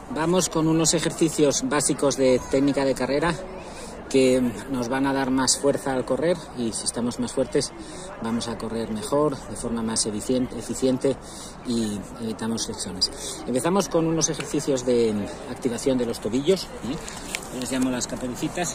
Vamos con unos ejercicios básicos de técnica de carrera que nos van a dar más fuerza al correr, y si estamos más fuertes vamos a correr mejor, de forma más eficiente y evitamos lesiones. Empezamos con unos ejercicios de activación de los tobillos, les llamo las caperucitas.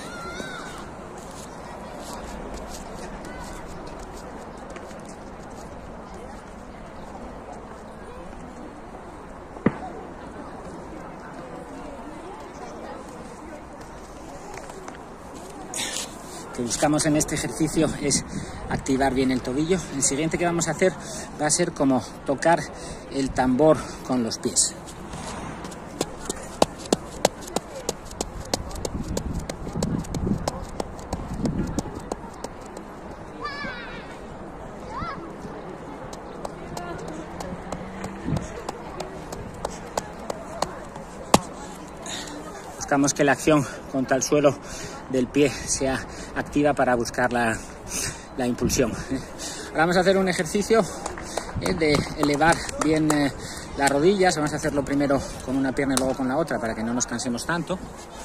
Que buscamos en este ejercicio es activar bien el tobillo. El siguiente que vamos a hacer va a ser como tocar el tambor con los pies. Buscamos que la acción contra el suelo del pie sea activa para buscar la impulsión. Ahora vamos a hacer un ejercicio de elevar bien las rodillas. Vamos a hacerlo primero con una pierna y luego con la otra para que no nos cansemos tanto.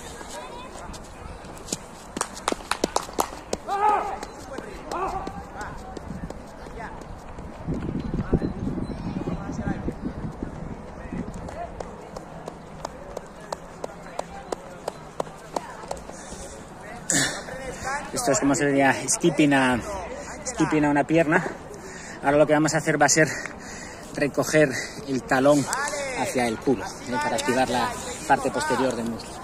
Esto es como se diría skipping a una pierna. Ahora lo que vamos a hacer va a ser recoger el talón hacia el culo, para activar la parte posterior del muslo.